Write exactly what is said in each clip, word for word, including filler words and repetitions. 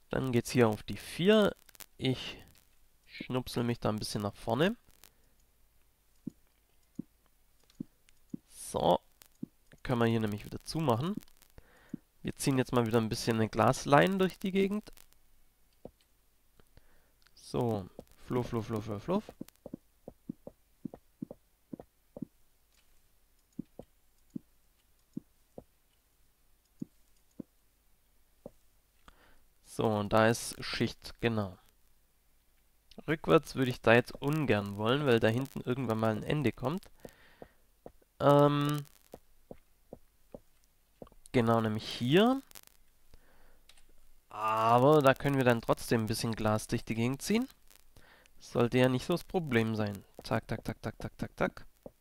Dann geht's hier auf die vier. Ich schnupsel mich da ein bisschen nach vorne. So, können wir hier nämlich wieder zumachen. Wir ziehen jetzt mal wieder ein bisschen eine Glasleine durch die Gegend. So, fluff, fluff, fluff, fluff, fluff. So, und da ist Schicht, genau. Rückwärts würde ich da jetzt ungern wollen, weil da hinten irgendwann mal ein Ende kommt. Ähm, genau, nämlich hier. Aber da können wir dann trotzdem ein bisschen Glas durch die Gegend ziehen. Sollte ja nicht so das Problem sein. Zack, tak, tak, tak, tak, tak, tak.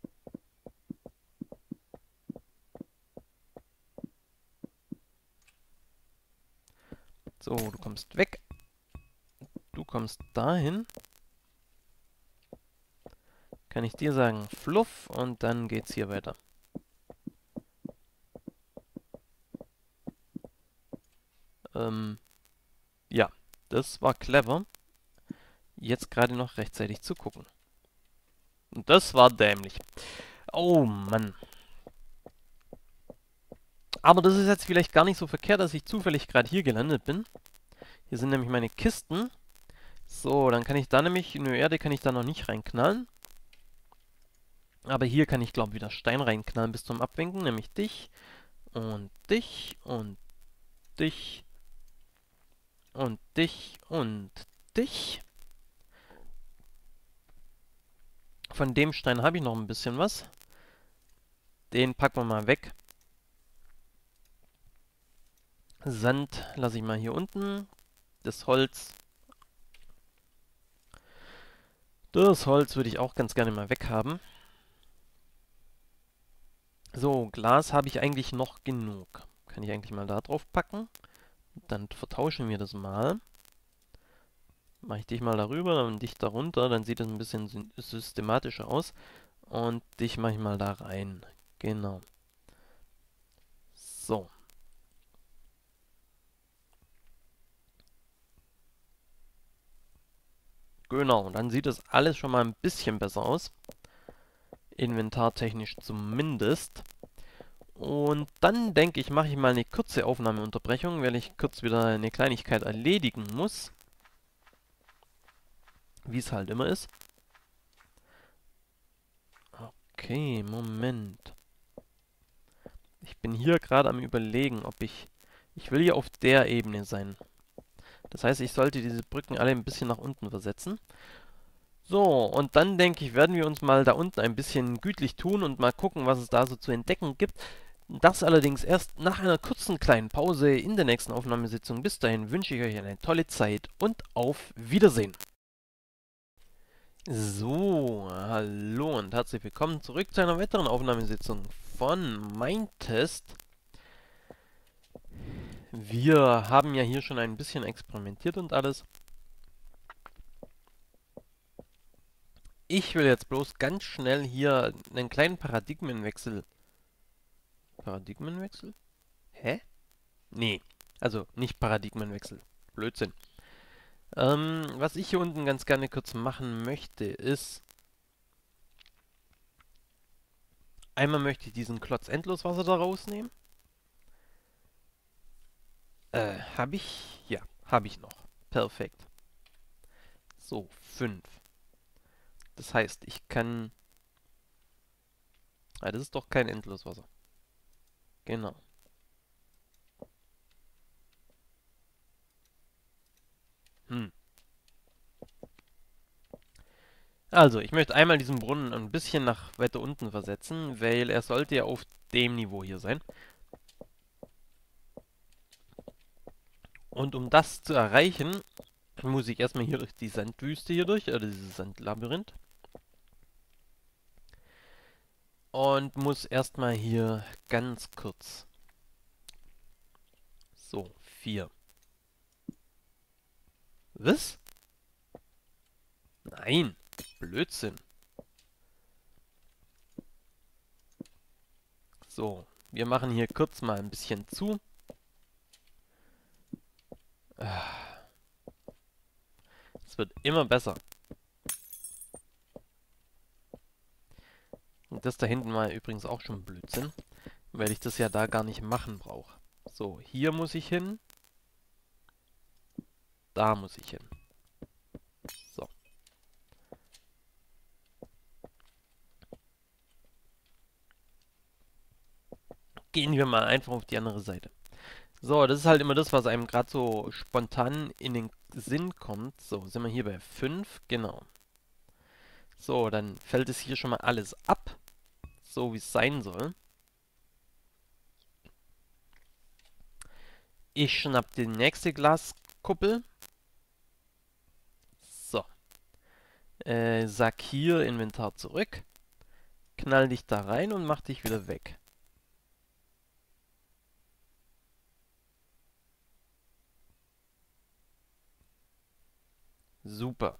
So, du kommst weg. Du kommst dahin. Kann ich dir sagen, fluff, und dann geht's hier weiter. Ähm, ja, das war clever. Jetzt gerade noch rechtzeitig zu gucken. Und das war dämlich. Oh Mann. Aber das ist jetzt vielleicht gar nicht so verkehrt, dass ich zufällig gerade hier gelandet bin. Hier sind nämlich meine Kisten. So, dann kann ich da nämlich, in die Erde kann ich da noch nicht reinknallen. Aber hier kann ich, glaube ich, wieder Stein reinknallen bis zum Abwinken. Nämlich dich und dich und dich und dich und dich. Von dem Stein habe ich noch ein bisschen was. Den packen wir mal weg. Sand lasse ich mal hier unten. Das Holz. Das Holz würde ich auch ganz gerne mal weghaben. So, Glas habe ich eigentlich noch genug. Kann ich eigentlich mal da drauf packen. Dann vertauschen wir das mal. Mache ich dich mal darüber und dich darunter. Dann sieht das ein bisschen systematischer aus. Und dich mache ich mal da rein. Genau. So. Genau, dann sieht das alles schon mal ein bisschen besser aus. Inventartechnisch zumindest. Und dann denke ich, mache ich mal eine kurze Aufnahmeunterbrechung, weil ich kurz wieder eine Kleinigkeit erledigen muss. Wie es halt immer ist. Okay, Moment. Ich bin hier gerade am Überlegen, ob ich... Ich will hier auf der Ebene sein. Das heißt, ich sollte diese Brücken alle ein bisschen nach unten versetzen. So, und dann denke ich, werden wir uns mal da unten ein bisschen gütlich tun und mal gucken, was es da so zu entdecken gibt. Das allerdings erst nach einer kurzen kleinen Pause in der nächsten Aufnahmesitzung. Bis dahin wünsche ich euch eine tolle Zeit und auf Wiedersehen. So, hallo und herzlich willkommen zurück zu einer weiteren Aufnahmesitzung von Mindtest. Wir haben ja hier schon ein bisschen experimentiert und alles. Ich will jetzt bloß ganz schnell hier einen kleinen Paradigmenwechsel. Paradigmenwechsel? Hä? Nee, also nicht Paradigmenwechsel. Blödsinn. Ähm, was ich hier unten ganz gerne kurz machen möchte, ist... Einmal möchte ich diesen Klotz Endloswasser da rausnehmen. Äh, habe ich? Ja, habe ich noch. Perfekt. So, fünf. Das heißt, ich kann... Ah, das ist doch kein Endloswasser. Genau. Hm. Also, ich möchte einmal diesen Brunnen ein bisschen nach weiter unten versetzen, weil er sollte ja auf dem Niveau hier sein. Und um das zu erreichen, muss ich erstmal hier durch die Sandwüste hier durch, oder dieses Sandlabyrinth. Und muss erstmal hier ganz kurz. So, vier. Was? Nein, Blödsinn. So, wir machen hier kurz mal ein bisschen zu. Es wird immer besser. Und das da hinten war übrigens auch schon Blödsinn, weil ich das ja da gar nicht machen brauche. So, hier muss ich hin. Da muss ich hin. So. Gehen wir mal einfach auf die andere Seite. So, das ist halt immer das, was einem gerade so spontan in den Sinn kommt. So, sind wir hier bei fünf, genau. So, dann fällt es hier schon mal alles ab, so wie es sein soll. Ich schnapp die nächste Glaskuppel. So. Äh, sag hier Inventar zurück. Knall dich da rein und mach dich wieder weg. Super.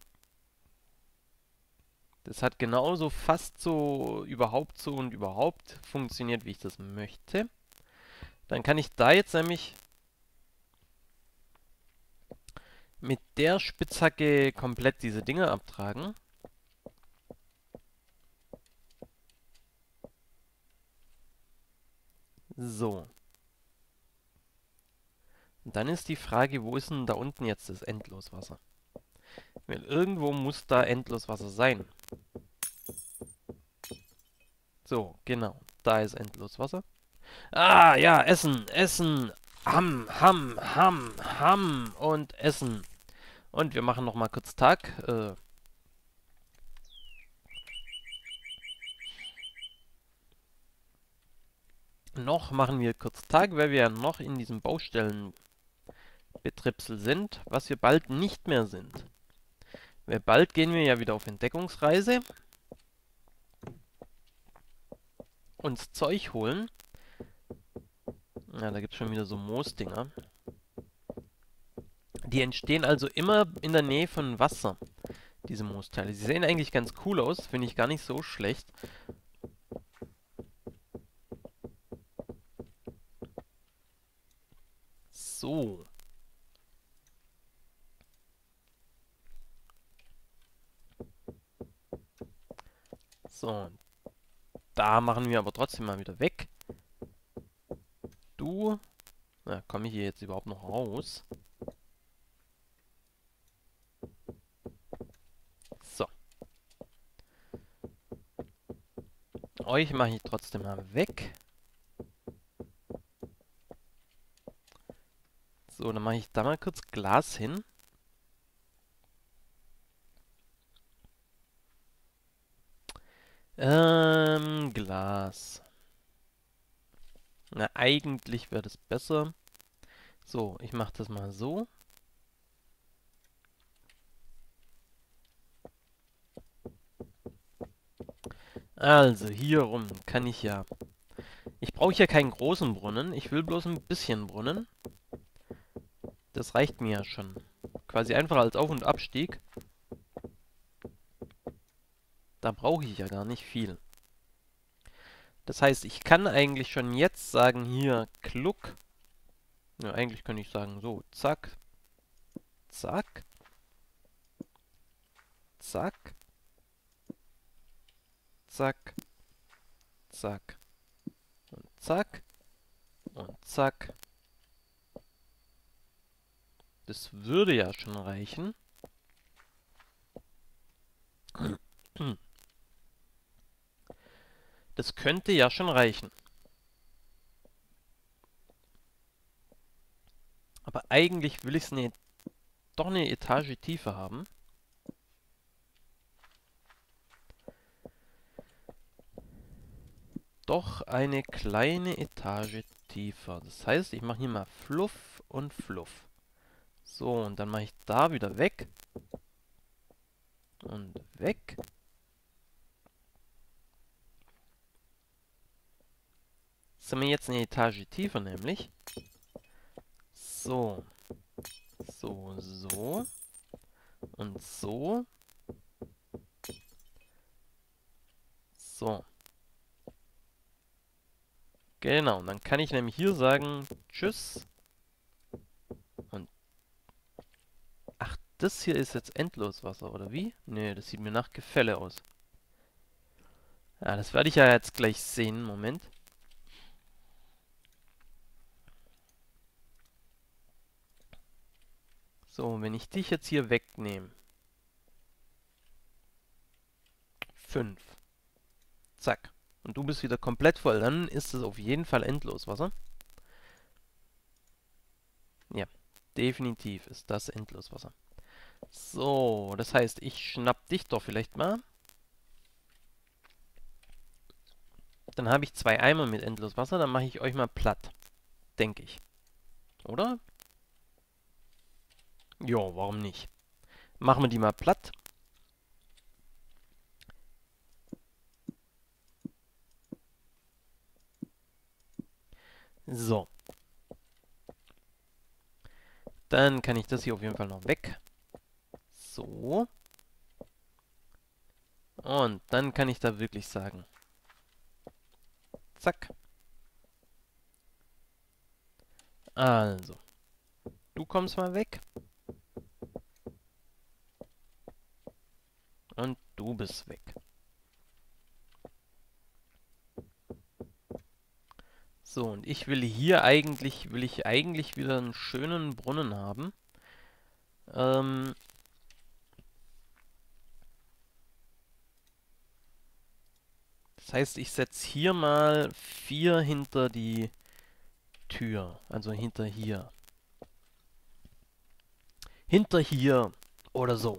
Das hat genauso fast so überhaupt so und überhaupt funktioniert, wie ich das möchte. Dann kann ich da jetzt nämlich mit der Spitzhacke komplett diese Dinger abtragen. So. Und dann ist die Frage, wo ist denn da unten jetzt das Endloswasser? Weil irgendwo muss da Endloswasser sein. So, genau. Da ist Endloswasser. Ah, ja, Essen, Essen. Ham, Ham, Ham, Ham und Essen. Und wir machen nochmal kurz Tag. Äh, noch machen wir kurz Tag, weil wir ja noch in diesem Baustellenbetripsel sind, was wir bald nicht mehr sind. Weil bald gehen wir ja wieder auf Entdeckungsreise. Uns Zeug holen. Ja, da gibt es schon wieder so Moosdinger. Die entstehen also immer in der Nähe von Wasser, diese Moosteile. Sie sehen eigentlich ganz cool aus, finde ich gar nicht so schlecht. So. So. Da machen wir aber trotzdem mal wieder weg. Du. Na, komme ich hier jetzt überhaupt noch raus? So. Euch mache ich trotzdem mal weg. So, dann mache ich da mal kurz Glas hin. Ähm, Glas. Na, eigentlich wäre das besser. So, ich mache das mal so. Also, hier rum kann ich ja... Ich brauche ja keinen großen Brunnen. Ich will bloß ein bisschen Brunnen. Das reicht mir ja schon. Quasi einfach als Auf- und Abstieg. Da brauche ich ja gar nicht viel. Das heißt, ich kann eigentlich schon jetzt sagen, hier, Kluck. Ja, eigentlich kann ich sagen, so, zack. Zack. Zack. Zack. Zack. Und zack. Und zack. Das würde ja schon reichen. Das könnte ja schon reichen. Aber eigentlich will ich es ne, doch eine Etage tiefer haben. Doch eine kleine Etage tiefer. Das heißt, ich mache hier mal Fluff und Fluff. So, und dann mache ich da wieder weg. Und weg. Sind wir jetzt eine Etage tiefer nämlich. So. So, so. Und so. So. Genau, und dann kann ich nämlich hier sagen, tschüss. Und ach, das hier ist jetzt Endloswasser, oder wie? Nee, das sieht mir nach Gefälle aus. Ja, das werde ich ja jetzt gleich sehen. Moment. So, wenn ich dich jetzt hier wegnehme. fünf. Zack. Und du bist wieder komplett voll. Dann ist es auf jeden Fall Endloswasser. Ja, definitiv ist das Endloswasser. So, das heißt, ich schnapp dich doch vielleicht mal. Dann habe ich zwei Eimer mit Endloswasser. Dann mache ich euch mal platt. Denke ich. Oder? Jo, warum nicht? Machen wir die mal platt. So. Dann kann ich das hier auf jeden Fall noch weg. So. Und dann kann ich da wirklich sagen. Zack. Also. Du kommst mal weg. Und du bist weg. So, und ich will hier eigentlich, will ich eigentlich wieder einen schönen Brunnen haben. Ähm... Das heißt, ich setze hier mal vier hinter die Tür. Also hinter hier. Hinter hier. Oder so.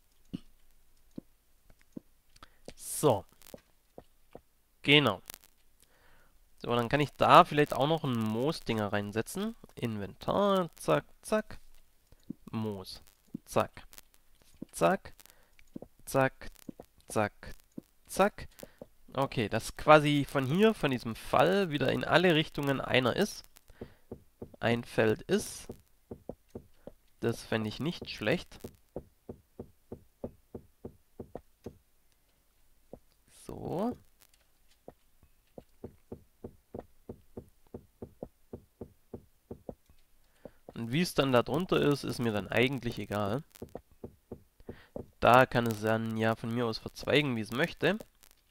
So. Genau. So, dann kann ich da vielleicht auch noch ein Moosdinger reinsetzen. Inventar. Zack, zack. Moos. Zack. Zack. Zack. Zack. Zack. Okay, dass quasi von hier, von diesem Fall, wieder in alle Richtungen einer ist. Ein Feld ist. Das fände ich nicht schlecht. So. Und wie es dann da drunter ist, ist mir dann eigentlich egal. Da kann es dann ja von mir aus verzweigen, wie es möchte.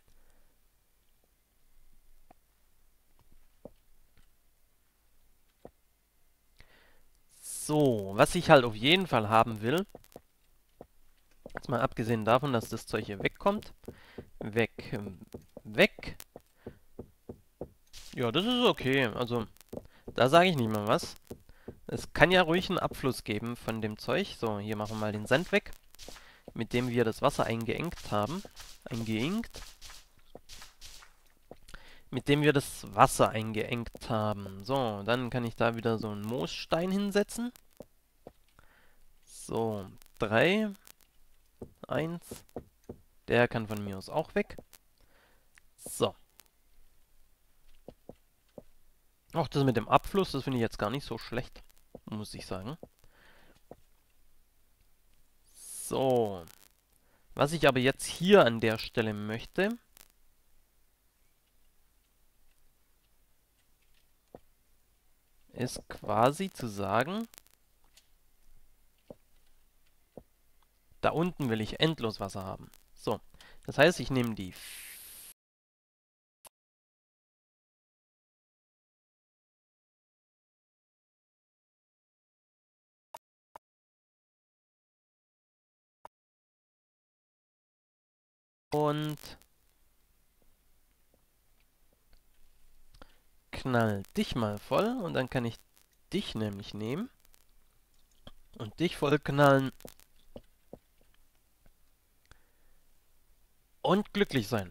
So, was ich halt auf jeden Fall haben will, jetzt mal abgesehen davon, dass das Zeug hier wegkommt, weg, ähm, weg. Ja, das ist okay, also da sage ich nicht mal was. Es kann ja ruhig einen Abfluss geben von dem Zeug. So, hier machen wir mal den Sand weg, mit dem wir das Wasser eingeengt haben. Eingeengt. Mit dem wir das Wasser eingeengt haben. So, dann kann ich da wieder so einen Moosstein hinsetzen. So, drei. Eins. Der kann von mir aus auch weg. So. Auch das mit dem Abfluss, das finde ich jetzt gar nicht so schlecht, muss ich sagen. So. Was ich aber jetzt hier an der Stelle möchte, ist quasi zu sagen, da unten will ich Endloswasser haben. So. Das heißt, ich nehme die und knall dich mal voll und dann kann ich dich nämlich nehmen und dich voll knallen und glücklich sein.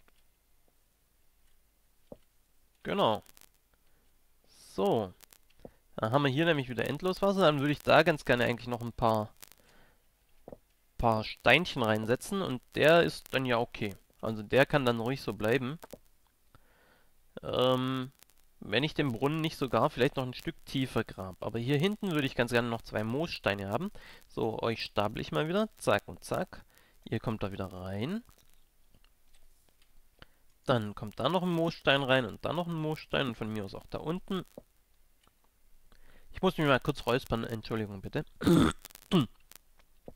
Genau. So. Dann haben wir hier nämlich wieder Endloswasser. Dann würde ich da ganz gerne eigentlich noch ein paar, paar Steinchen reinsetzen und der ist dann ja okay. Also der kann dann ruhig so bleiben. Ähm, wenn ich den Brunnen nicht sogar vielleicht noch ein Stück tiefer grab. Aber hier hinten würde ich ganz gerne noch zwei Moossteine haben. So, euch stapel ich mal wieder. Zack und zack. Ihr kommt da wieder rein. Dann kommt da noch ein Moosstein rein und da noch ein Moosstein und von mir aus auch da unten. Ich muss mich mal kurz räuspern, Entschuldigung bitte.